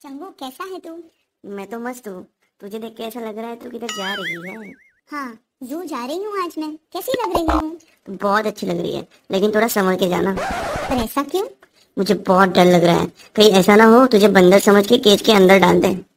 चंगू कैसा है तू? मैं तो मस्त हूँ। तुझे देख के ऐसा लग रहा है तू किधर जा रही है। हाँ, जू जा रही हूँ आज मैं। कैसी लग रही हूँ? तू बहुत अच्छी लग रही है, लेकिन थोड़ा संभल के जाना। पर ऐसा क्यों? मुझे बहुत डर लग रहा है, कहीं ऐसा ना हो तुझे बंदर समझ के केज के अंदर डाल दे।